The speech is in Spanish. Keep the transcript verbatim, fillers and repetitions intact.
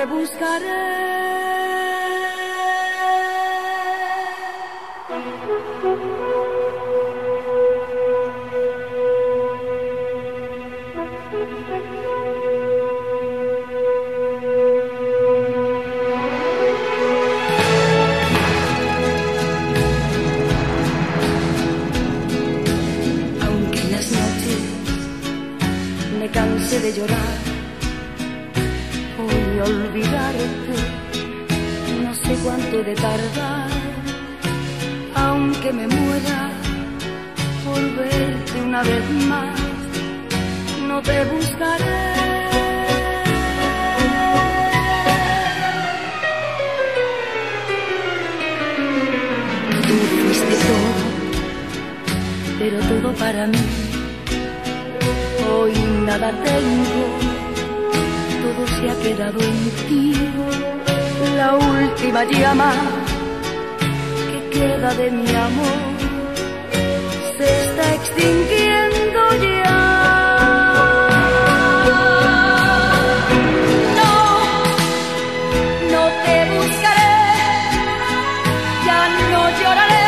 te buscaré. Aunque en las noches me cansé de llorar, voy a olvidarte, no sé cuánto he de tardar. Aunque me muera por verte una vez más, no te buscaré. Tú fuiste todo, pero todo para mí. Hoy nada tengo, todo se ha quedado en ti. La última llama que queda de mi amor se está extinguiendo ya. No, no te buscaré, ya no lloraré.